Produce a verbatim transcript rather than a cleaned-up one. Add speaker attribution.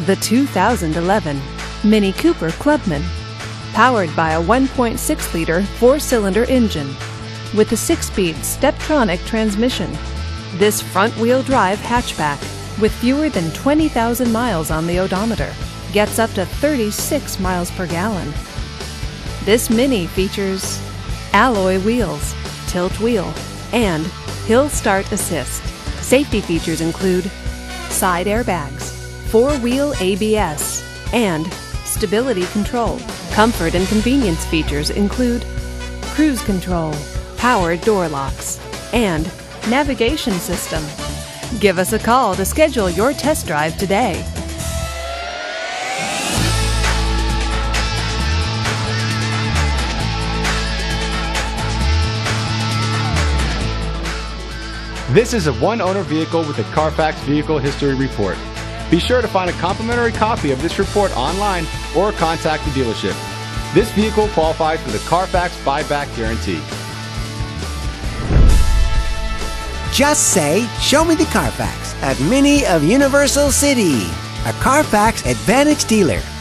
Speaker 1: The two thousand eleven Mini Cooper Clubman, powered by a one point six liter four-cylinder engine with a six-speed Steptronic transmission. This front-wheel drive hatchback, with fewer than twenty thousand miles on the odometer, gets up to thirty-six miles per gallon. This Mini features alloy wheels, tilt wheel, and hill start assist. Safety features include side airbags, four-wheel A B S, and stability control. Comfort and convenience features include cruise control, power door locks, and navigation system. Give us a call to schedule your test drive today.
Speaker 2: This is a one-owner vehicle with a Carfax Vehicle History Report. Be sure to find a complimentary copy of this report online or contact the dealership. This vehicle qualifies for the Carfax Buyback Guarantee.
Speaker 3: Just say, "Show me the Carfax" at Mini of Universal City, a Carfax Advantage dealer.